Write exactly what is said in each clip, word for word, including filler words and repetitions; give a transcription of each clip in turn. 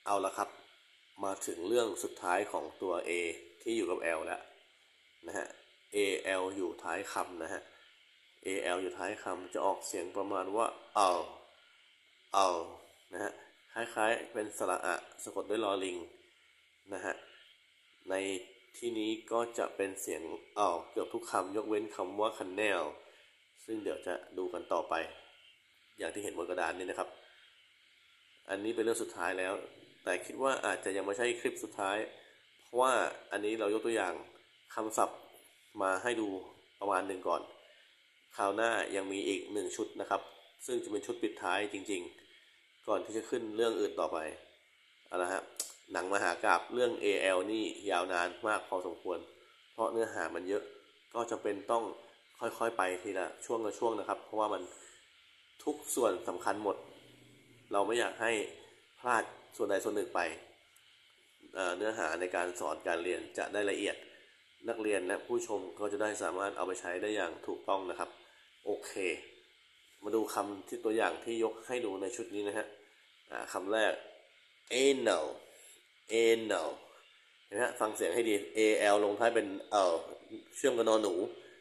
เอาละครับมาถึงเรื่องสุดท้ายของตัว A ที่อยู่กับ L แล้วนะฮะ เอ แอล อยู่ท้ายคำนะฮะ เอ แอล อยู่ท้ายคำจะออกเสียงประมาณว่าเอาเอานะฮะคล้ายๆเป็นสระอะสะกดด้วยลอลิงนะฮะในที่นี้ก็จะเป็นเสียงเอาเกือบทุกคำยกเว้นคำว่า canal ซึ่งเดี๋ยวจะดูกันต่อไปอย่างที่เห็นบนกระดานนี้นะครับอันนี้เป็นเรื่องสุดท้ายแล้วแต่คิดว่าอาจจะยังไม่ใช่คลิปสุดท้ายเพราะว่าอันนี้เรายกตัวอย่างคำศัพท์มาให้ดูประมาณหนึ่งก่อนคราวหน้ายังมีอีกหนึ่งชุดนะครับซึ่งจะเป็นชุดปิดท้ายจริงๆก่อนที่จะขึ้นเรื่องอื่นต่อไปเอาละฮะหนังมหากาพย์เรื่อง เอ แอล นี่ยาวนานมากพอสมควรเพราะเนื้อหามันเยอะก็จำเป็นต้องค่อยๆไปทีละช่วงละช่วงนะครับเพราะว่ามันทุกส่วนสำคัญหมดเราไม่อยากให้พลาดส่วนใดส่วนหนึ่งไปเนื้อหาในการสอนการเรียนจะได้ละเอียดนักเรียนและผู้ชมก็จะได้สามารถเอาไปใช้ได้อย่างถูกต้องนะครับโอเคมาดูคำที่ตัวอย่างที่ยกให้ดูในชุดนี้นะฮะคำแรก anal anal เห็นไหมฟังเสียงให้ดี al ลงท้ายเป็นเอ่อเชื่อมกับนอนหนู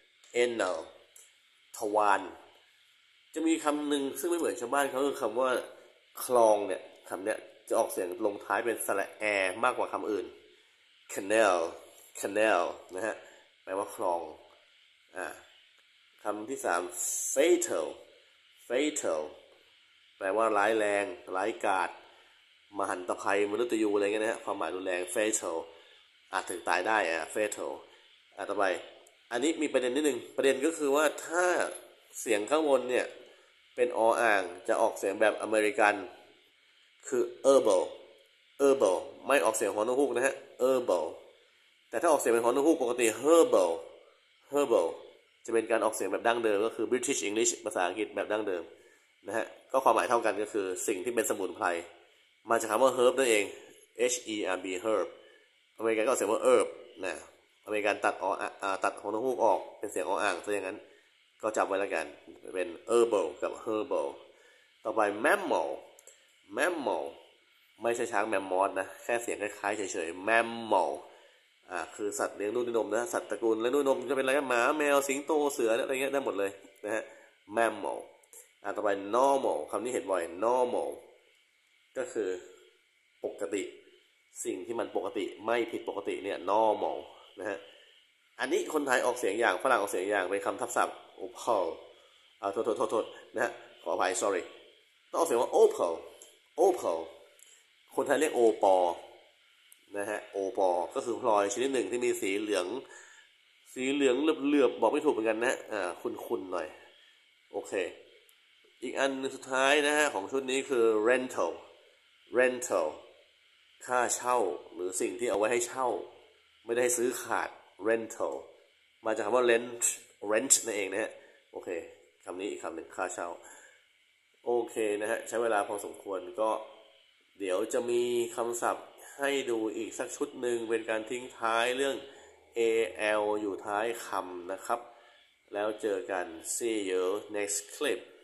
anal ทวารจะมีคำหนึ่งซึ่งไม่เหมือนชาวบ้านเขาคือคำว่าคลองเนี่ยคำเนี้ยจะออกเสียงลงท้ายเป็นสระแอมากกว่าคำอื่น canal canal นะฮะแปลว่าคลองอ่าคำที่สาม fatal fatal แปลว่าร้ายแรงร้ายกาจมหันตภัยมนุษย์ยูอะไรเงี้ยนะฮะความหมายรุนแรง fatal อาจถึงตายได้อ่ะ fatal อ่ะต่อไปอันนี้มีประเด็นนิดนึงประเด็นก็คือว่าถ้าเสียงข้างบนเนี่ยเป็นออ่างจะออกเสียงแบบอเมริกันคือ herbal herbal ไม่ออกเสียงฮอนกฮูกนะฮะ herbal แต่ถ้าออกเสียงเป็นฮอนกฮูกปกติ herbal herbal จะเป็นการออกเสียงแบบดั้งเดิมก็คือ British English ภาษาอังกฤษแบบดั้งเดิมนะฮะก็ความหมายเท่ากันก็คือสิ่งที่เป็นสมุนไพรมาจากคำว่า herb นั่นเอง h e r b herb อเมริกันก็ออกเสียงว่า herb นะอเมริกันตัดอตัดฮอนกฮูกออกเป็นเสียงออ่างซะอย่างนั้นก็จำไว้แล้วกันเป็น herbal กับ herbal ต่อไป mammal mammal ไม่ใช่ช้างแมมมอสนะแค่เสียงคล้ายๆเฉยๆ mammal อ่าคือสัตว์เลี้ยงลูกด้วยนมนะสัตว์ตระกูลเลี้ยงด้วยนมจะเป็นอะไรกันหมาแมวสิงโตเสืออะไรเงี้ยได้หมดเลยนะฮะ mammal อ่าต่อไป normal คำนี้เห็นบ่อย normal ก็คือปกติสิ่งที่มันปกติไม่ผิดปกติเนี่ย normal นะฮะอันนี้คนไทยออกเสียงอย่างฝรั่งออกเสียงอย่างเป็นคำทับศัพท์ opal อ่าโทษโทษโทษนะฮะขออภัย sorry ต้องออกเสียงว่า opal opal คนไทยเรียกโอปอนะฮะโอปอก็คือพลอยชนิดหนึ่งที่มีสีเหลืองสีเหลืองเหลือบๆบอกไม่ถูกเหมือนกันนะอ่าคุ้นๆหน่อยโอเคอีกอันสุดท้ายนะฮะของชุดนี้คือ rental rental ค่าเช่าหรือสิ่งที่เอาไว้ให้เช่าไม่ได้ซื้อขาด rental มาจากคำว่า rent rent นั่นเองนะฮะโอเคคำนี้อีกคำหนึ่งค่าเช่าโอเคนะฮะใช้เวลาพอสมควรก็เดี๋ยวจะมีคำศัพท์ให้ดูอีกสักชุดหนึ่งเป็นการทิ้งท้ายเรื่อง เอ แอล อยู่ท้ายคำนะครับแล้วเจอกัน see you next clip